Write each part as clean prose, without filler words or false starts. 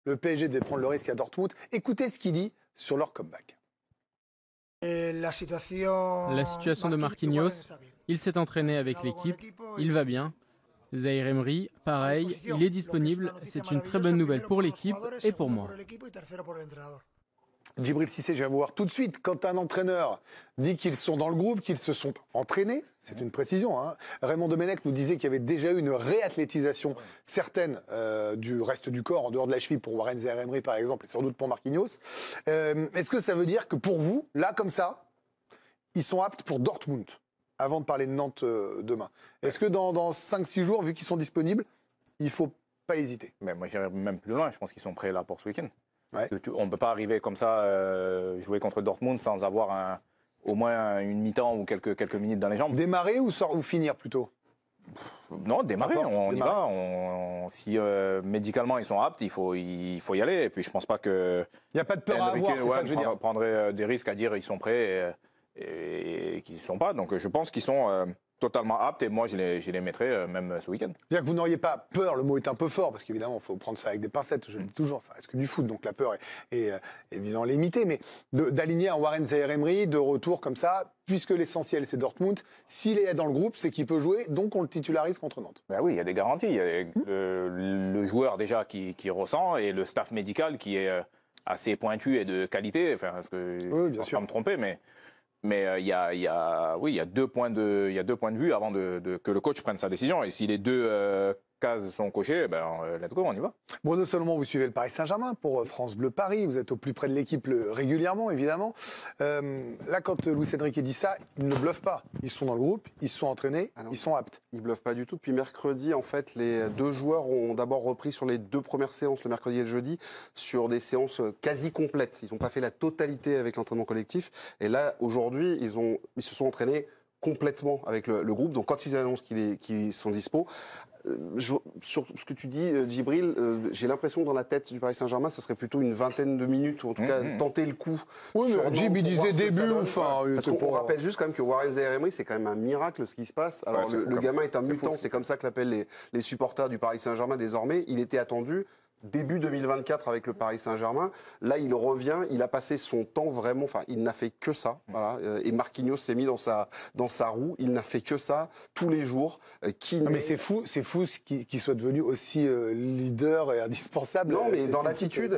le PSG devait prendre le risque à Dortmund. Écoutez ce qu'il dit sur leur comeback. La situation de Marquinhos, il s'est entraîné avec l'équipe, il va bien. Zaïre Emery, pareil, il est disponible, c'est une très bonne nouvelle pour l'équipe et pour moi. Djibril Cissé, je vais vous voir tout de suite. Quand un entraîneur dit qu'ils sont dans le groupe, qu'ils se sont entraînés, c'est une précision. Hein. Raymond Domenech nous disait qu'il y avait déjà eu une réathlétisation certaine du reste du corps, en dehors de la cheville, pour Warren Zaïre Emery par exemple, et sans doute pour Marquinhos. Est-ce que ça veut dire que pour vous, là comme ça, ils sont aptes pour Dortmund, avant de parler de Nantes demain? Est-ce que dans 5-6 jours, vu qu'ils sont disponibles, il ne faut pas hésiter? Mais moi j'irais même plus loin, je pense qu'ils sont prêts là pour ce week-end. Ouais. On ne peut pas arriver comme ça, jouer contre Dortmund sans avoir au moins une mi-temps ou quelques minutes dans les jambes. Démarrer ou finir plutôt? Non, démarrer, on y va. Si médicalement ils sont aptes, il faut y aller. Et puis je pense pas que... Il n'y a pas de peur à avoir, c'est ça que je veux dire. Prendrait des risques à dire qu'ils sont prêts et qu'ils ne sont pas. Donc je pense qu'ils sont totalement aptes et moi je les mettrais même ce week-end. C'est-à-dire que vous n'auriez pas peur, le mot est un peu fort, parce qu'évidemment il faut prendre ça avec des pincettes, je le dis toujours, ça reste que du foot, donc la peur est évidemment limitée, mais d'aligner un Warren Zaïre Emery de retour comme ça, puisque l'essentiel c'est Dortmund, s'il est dans le groupe, c'est qu'il peut jouer, donc on le titularise contre Nantes. Ben oui, il y a des garanties, il y a le joueur déjà qui ressent et le staff médical qui est assez pointu et de qualité, enfin, parce que oui, je ne vais pas me tromper, mais il y a deux points de vue avant que le coach prenne sa décision. Et si les deux cases sont cochées, let's go, on y va. Bruno Salomon, vous suivez le Paris Saint-Germain pour France Bleu Paris. Vous êtes au plus près de l'équipe régulièrement, évidemment. Là, quand Luis Enrique dit ça, il ne bluffe pas. Ils sont dans le groupe, ils se sont entraînés, ils sont aptes. Ils ne bluffent pas du tout. Depuis mercredi, en fait, les deux joueurs ont d'abord repris sur les deux premières séances, le mercredi et le jeudi, sur des séances quasi complètes. Ils n'ont pas fait la totalité avec l'entraînement collectif. Et là, aujourd'hui, ils se sont entraînés complètement avec le groupe. Donc, quand ils annoncent qu'ils sont dispo, sur ce que tu dis, Djibril, j'ai l'impression que dans la tête du Paris Saint-Germain, ça serait plutôt une vingtaine de minutes, ou en tout cas tenter le coup. Oui, mais Djib, il disait début ou fin. Parce qu'on rappelle juste quand même que Warren Zaïre Emery, c'est quand même un miracle ce qui se passe. Alors le gamin est un mutant, c'est comme ça que l'appellent les supporters du Paris Saint-Germain désormais. Il était attendu début 2024 avec le Paris Saint-Germain. Là, il revient, il a passé son temps vraiment, enfin, il n'a fait que ça, voilà. Et Marquinhos s'est mis dans sa roue, il n'a fait que ça tous les jours. Mais c'est fou qu'il soit devenu aussi leader et indispensable. Non, mais dans l'attitude,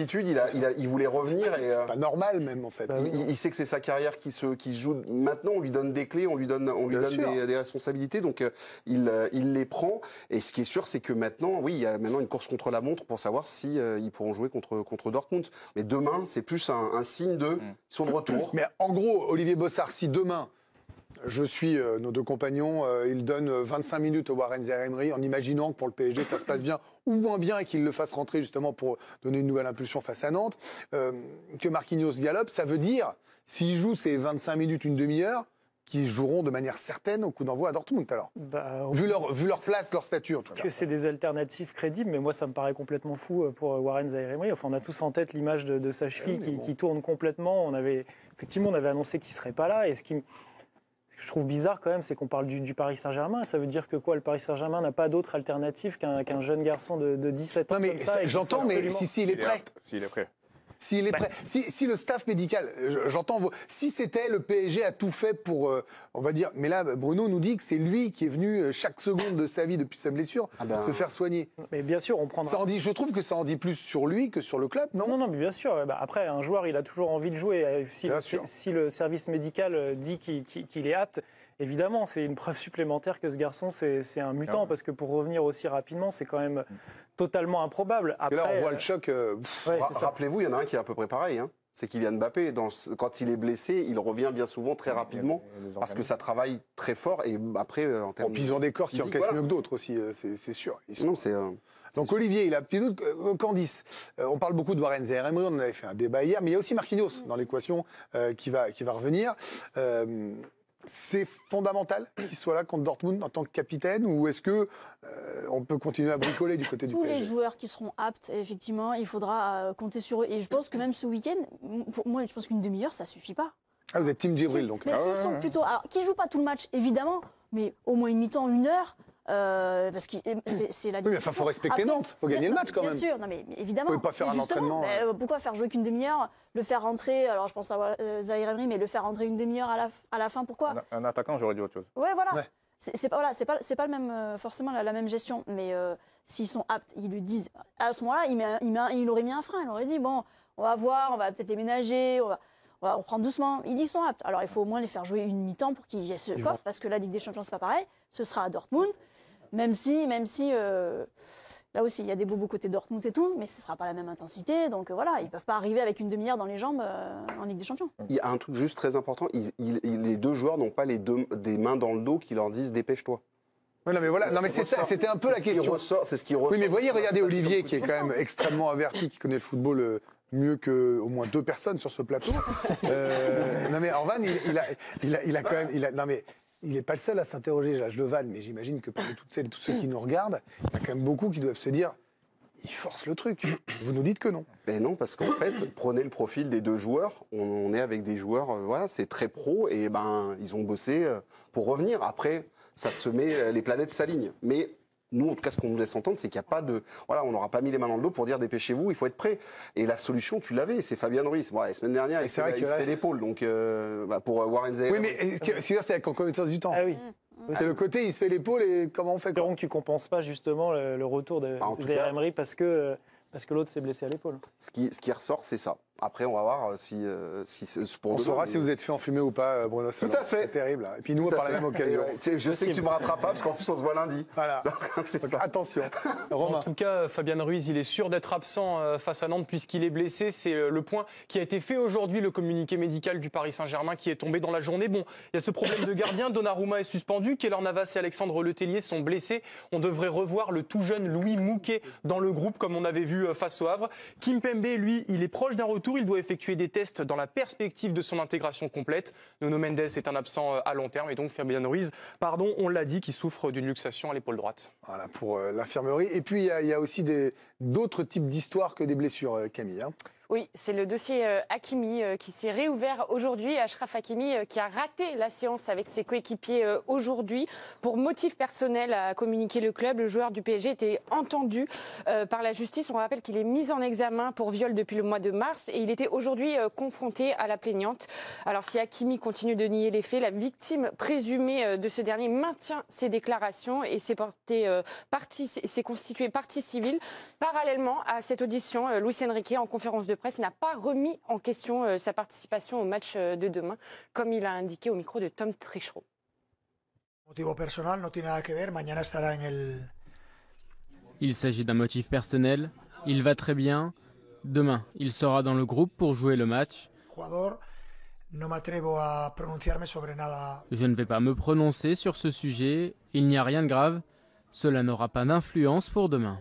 il voulait revenir. C'est pas normal même en fait. Il sait que c'est sa carrière qui se joue. Maintenant, on lui donne des clés, on lui donne des responsabilités, donc il les prend. Et ce qui est sûr, c'est que maintenant, oui, il y a maintenant une course contre la montre pour savoir si ils pourront jouer contre Dortmund. Mais demain, c'est plus un signe ils sont de retour. Mais en gros, Olivier Bossard, si demain, je suis nos deux compagnons, il donne 25 minutes au Warren Zaïre Emery en imaginant que pour le PSG, ça se passe bien ou moins bien et qu'il le fasse rentrer justement pour donner une nouvelle impulsion face à Nantes, que Marquinhos galope, ça veut dire, s'il joue ces 25 minutes, une demi-heure, qui joueront de manière certaine au coup d'envoi à Dortmund alors. Vu leur place, leur statut en tout cas. Que c'est des alternatives crédibles, mais moi ça me paraît complètement fou pour Warren Zaïre Emery. Enfin, on a tous en tête l'image de sa cheville qui tourne complètement. On avait annoncé qu'il ne serait pas là. Et ce que je trouve bizarre quand même, c'est qu'on parle du Paris Saint-Germain. Ça veut dire que quoi, le Paris Saint-Germain n'a pas d'autre alternative qu'un jeune garçon de 17 ans. Non mais comme ça, j'entends, mais s'il est prêt. S'il est prêt. S'il est prêt, si le staff médical, j'entends, si c'était le PSG a tout fait pour, on va dire, mais là Bruno nous dit que c'est lui qui est venu chaque seconde de sa vie depuis sa blessure se faire soigner. Mais bien sûr, on prendra. Je trouve que ça en dit plus sur lui que sur le club, non? Non, mais bien sûr. Après, un joueur, il a toujours envie de jouer. Si le service médical dit qu'il est apte, évidemment, c'est une preuve supplémentaire que ce garçon, c'est un mutant, parce que pour revenir aussi rapidement, c'est quand même totalement improbable. Après, là, on voit le choc. Rappelez-vous, il y en a un qui est à peu près pareil. C'est Kylian Mbappé. Quand il est blessé, il revient bien souvent très rapidement parce que ça travaille très fort. Et après, en termes puis ils ont des corps qui encaissent mieux que d'autres aussi, c'est sûr. Donc Olivier, il a un petit doute. Candice, on parle beaucoup de Warren Zaïre Emery, on en avait fait un débat hier, mais il y a aussi Marquinhos dans l'équation qui va revenir. C'est fondamental qu'il soit là contre Dortmund en tant que capitaine, ou est-ce que on peut continuer à bricoler du côté du PSG? Tous les joueurs qui seront aptes, effectivement, il faudra compter sur eux. Et je pense que même ce week-end, pour moi, je pense qu'une demi-heure, ça suffit pas. Ah, vous êtes team Djibril donc. Mais s'ils sont plutôt, alors, qui jouent pas tout le match, évidemment, mais au moins une mi-temps, une heure. Parce que c'est la. Oui, mais il faut respecter Après, Nantes, il faut gagner le match quand même. Bien sûr, non, mais évidemment. Vous pouvez pas faire Mais un justement, entraînement. pourquoi faire jouer qu'une demi-heure, le faire rentrer, alors je pense à Zahir Emery, mais le faire rentrer une demi-heure à la fin, pourquoi? Un attaquant, j'aurais dit autre chose. Ouais, voilà. Ouais. C'est pas le même, forcément la même gestion, mais s'ils sont aptes, ils le disent. À ce moment-là, il aurait mis un frein, il aurait dit bon, on va voir, on va peut-être les ménager, on va reprendre doucement. Ils disent qu'ils sont aptes. Alors il faut au moins les faire jouer une mi-temps pour qu'ils aient ce coffre, parce que la Ligue des Champions c'est pas pareil. Ce sera à Dortmund, même si là aussi il y a des beaux côtés Dortmund et tout, mais ce sera pas la même intensité. Donc voilà, ils peuvent pas arriver avec une demi-heure dans les jambes en Ligue des Champions. Il y a un truc juste très important, les deux joueurs n'ont pas des mains dans le dos qui leur disent dépêche-toi. Oui, non, mais voilà, non, mais c'est ça, c'était un peu la question. C'est ce qui ressort. Oui, mais voyez, regardez Olivier, qui est quand même extrêmement averti, qui connaît le football mieux que au moins 2 personnes sur ce plateau. Non, mais Orvan, il a quand même. Non, mais il n'est pas le seul à s'interroger, je le vanne, mais j'imagine que parmi toutes celles et tous ceux qui nous regardent, il y a quand même beaucoup qui doivent se dire il force le truc. Vous nous dites que non. Mais non, parce qu'en fait, prenez le profil des deux joueurs. On est avec des joueurs, voilà, c'est très pro, et ils ont bossé pour revenir. Après, ça se met, les planètes s'alignent. Mais nous, en tout cas, ce qu'on nous laisse entendre, c'est qu'il n'y a pas de... Voilà, on n'aura pas mis les mains dans le dos pour dire dépêchez-vous, il faut être prêt. Et la solution, tu l'avais, c'est Fabian Ruiz. Bon, la semaine dernière, il s'est l'épaule. Donc, pour Warren Zahir. Oui, mais c'est avec concomitance du temps. Ah oui. C'est le côté, il se fait l'épaule et comment on fait Espérons que tu ne compenses pas justement le retour de Zahir Emery parce que l'autre s'est blessé à l'épaule. Ce qui ressort, c'est ça. Après, on va voir si pour on demain, saura si vous êtes fait enfumer ou pas, Bruno. Tout à fait. C'est terrible. Et puis nous, par la même occasion. Je sais que tu me rattrapes pas, parce qu'en plus, on se voit lundi. Voilà. Donc, attention. Romain. En tout cas, Fabian Ruiz, il est sûr d'être absent face à Nantes puisqu'il est blessé. C'est le point qui a été fait aujourd'hui, le communiqué médical du Paris Saint-Germain qui est tombé dans la journée. Bon, il y a ce problème de gardien. Donnarumma est suspendu. Keylor Navas et Alexandre Letellier sont blessés. On devrait revoir le tout jeune Louis Mouquet dans le groupe, comme on avait vu face au Havre. Kimpembe, lui, il est proche d'un retour. Il doit effectuer des tests dans la perspective de son intégration complète. Nuno Mendes est un absent à long terme et donc Fabian Ruiz, on l'a dit, qui souffre d'une luxation à l'épaule droite. Voilà pour l'infirmerie. Et puis il y a aussi d'autres types d'histoires que des blessures, Camille. Oui, c'est le dossier Hakimi qui s'est réouvert aujourd'hui. Achraf Hakimi qui a raté la séance avec ses coéquipiers aujourd'hui. Pour motif personnel, a communiqué le club. Le joueur du PSG était entendu par la justice. On rappelle qu'il est mis en examen pour viol depuis le mois de mars et il était aujourd'hui confronté à la plaignante. Alors si Hakimi continue de nier les faits, la victime présumée de ce dernier maintient ses déclarations et s'est constituée partie civile. Parallèlement à cette audition, Luis Enrique, en conférence de presse, n'a pas remis en question sa participation au match de demain, comme il a indiqué au micro de Tom Trichereau. Il s'agit d'un motif personnel. Il va très bien. Demain, il sera dans le groupe pour jouer le match. Je ne vais pas me prononcer sur ce sujet. Il n'y a rien de grave. Cela n'aura pas d'influence pour demain.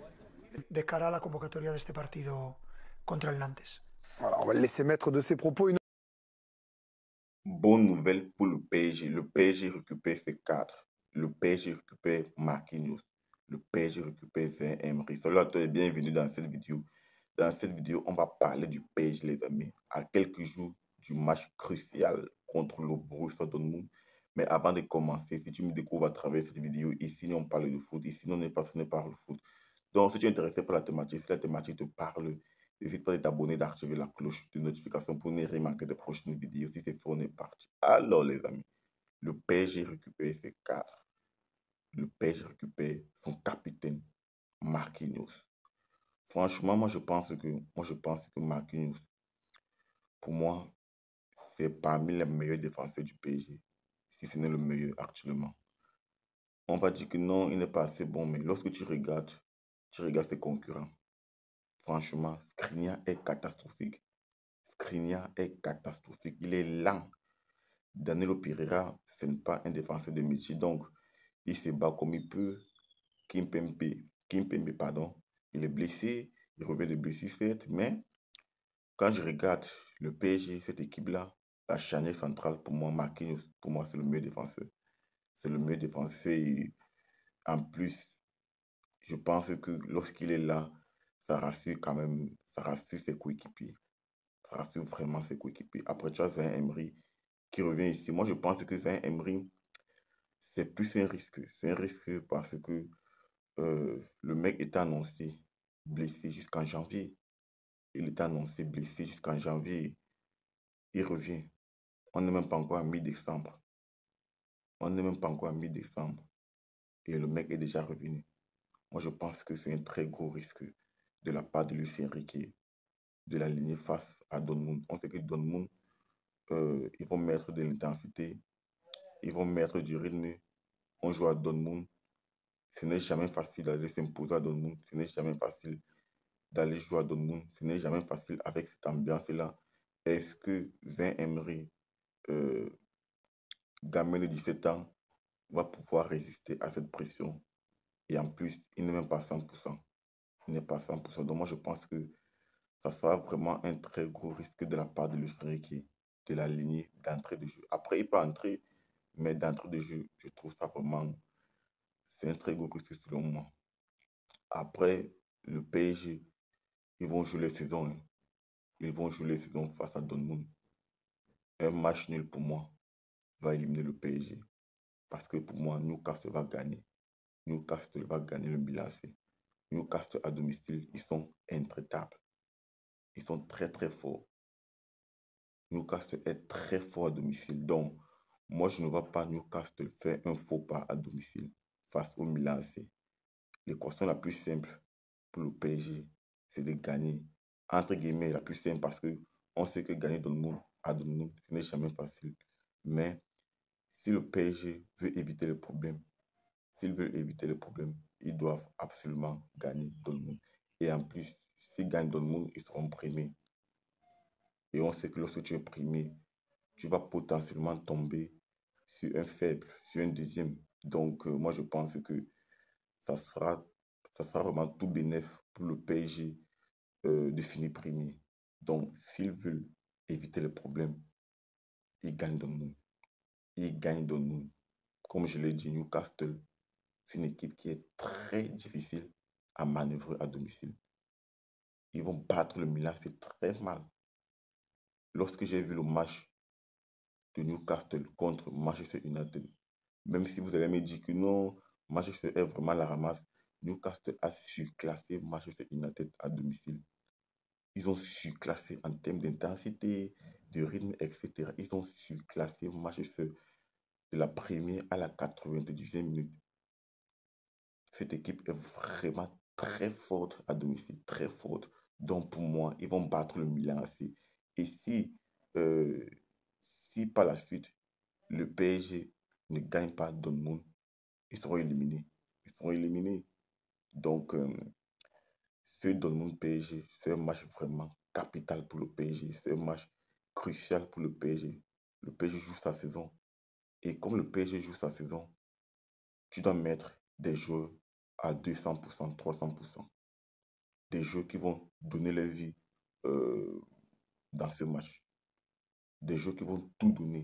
Voilà, on va le laisser mettre de ses propos. Bonne nouvelle pour le PSG. Le PSG récupère ses 4. Le PSG récupère Marquinhos. Le PSG récupère Zaïre Emery. Salut à toi et bienvenue dans cette vidéo. Dans cette vidéo, on va parler du PSG, les amis, à quelques jours du match crucial contre le Borussia Dortmund. Mais avant de commencer, si tu me découvres à travers cette vidéo, ici on parle de foot, ici on est passionné par le foot. Donc si tu es intéressé par la thématique, si la thématique te parle, n'hésite pas à t'abonner, d'activer la cloche de notification pour ne rien manquer des prochaines vidéos. Si c'est fait, on est parti. Alors les amis, le PSG récupère ses 4. Le PSG récupère son capitaine, Marquinhos. Franchement, moi je pense que Marquinhos, pour moi, c'est parmi les meilleurs défenseurs du PSG. Si ce n'est le meilleur actuellement. On va dire que non, il n'est pas assez bon, mais lorsque tu regardes ses concurrents. Franchement, Skriniar est catastrophique. Skriniar est catastrophique. Il est lent. Danilo Pereira, ce n'est pas un défenseur de métier. Donc, il se bat comme il peut. Kimpembe, il est blessé. Il revient de blessure, certes. Mais quand je regarde le PSG, cette équipe-là, la charnière centrale, pour moi, Marquinhos, pour moi, c'est le meilleur défenseur. C'est le meilleur défenseur. Et en plus, je pense que lorsqu'il est là, ça rassure quand même, ça rassure ses coéquipiers. Ça rassure vraiment ses coéquipiers. Après, tu as Zaïre Emery qui revient ici. Moi, je pense que Zaïre Emery, c'est plus un risque. C'est un risque parce que le mec était annoncé blessé jusqu'en janvier. Il était annoncé blessé jusqu'en janvier. Il revient. On n'est même pas encore à mi-décembre. On n'est même pas encore à mi-décembre. Et le mec est déjà revenu. Moi, je pense que c'est un très gros risque de la part de Luis Enrique de l'aligner face à Dortmund. On sait que Dortmund, ils vont mettre de l'intensité, ils vont mettre du rythme. On joue à Dortmund. Ce n'est jamais facile d'aller s'imposer à Dortmund. Ce n'est jamais facile d'aller jouer à Dortmund. Ce n'est jamais facile avec cette ambiance-là. Est-ce que Vin Emery, gamin de 17 ans, va pouvoir résister à cette pression? Et en plus, il n'est même pas 100%. Il n'est pas 100%. Donc moi, je pense que ça sera vraiment un très gros risque de la part de l'Australie de la lignée d'entrée de jeu. Après, il peut entrer, mais d'entrée de jeu, je trouve ça vraiment, c'est un très gros risque selon moi. Après, le PSG, ils vont jouer les saisons. Hein. Ils vont jouer les saisons face à Dortmund. Un match nul pour moi va éliminer le PSG. Parce que pour moi, Newcastle va gagner. Newcastle va gagner le Milan AC. Newcastle à domicile, ils sont intraitables. Ils sont très très forts. Newcastle est très fort à domicile. Donc, moi, je ne vois pas Newcastle faire un faux pas à domicile face au Milan AC. L'équation la plus simple pour le PSG, c'est de gagner. Entre guillemets, la plus simple parce que on sait que gagner à Dortmund, ce n'est jamais facile. Mais si le PSG veut éviter le problème, s'ils veulent éviter le problème, ils doivent absolument gagner Dortmund. Et en plus, s'ils gagnent Dortmund, ils seront primés. Et on sait que lorsque tu es primé, tu vas potentiellement tomber sur un faible, sur un deuxième. Donc, moi, je pense que ça sera vraiment tout bénéf pour le PSG de finir premier. Donc, s'ils veulent éviter le problème, ils gagnent Dortmund. Ils gagnent Dortmund. Comme je l'ai dit, Newcastle, c'est une équipe qui est très difficile à manœuvrer à domicile. Ils vont battre le Milan, c'est très mal. Lorsque j'ai vu le match de Newcastle contre Manchester United, même si vous allez me dire que non, Manchester est vraiment la ramasse, Newcastle a surclassé Manchester United à domicile. Ils ont surclassé en termes d'intensité, de rythme, etc. Ils ont surclassé Manchester de la première à la 90e minute. Cette équipe est vraiment très forte à domicile, très forte. Donc pour moi, ils vont battre le Milan AC. Et si par la suite, le PSG ne gagne pas Dortmund, ils seront éliminés. Ils seront éliminés. Donc, ce Dortmund-PSG, c'est un match vraiment capital pour le PSG. C'est un match crucial pour le PSG. Le PSG joue sa saison. Et comme le PSG joue sa saison, tu dois mettre des joueurs à 200%, 300%. Des joueurs qui vont donner leur vie dans ce match. Des joueurs qui vont tout donner.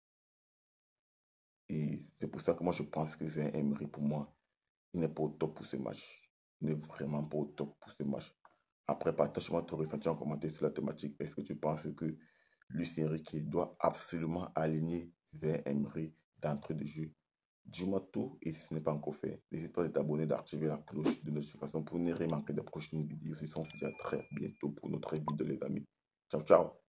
Et c'est pour ça que moi, je pense que Vin Emery, pour moi, il n'est pas au top pour ce match. Il n'est vraiment pas au top pour ce match. Après, partage-moi ton ressenti en commentaire sur la thématique. Est-ce que tu penses que Luis Enrique doit absolument aligner Vin Emery d'entrée de jeu? Dis-moi tout, et si ce n'est pas encore fait, n'hésite pas à t'abonner, d'activer la cloche de notification pour ne rien manquer des prochaines vidéos. On se dit à très bientôt pour notre vidéo, les amis. Ciao, ciao!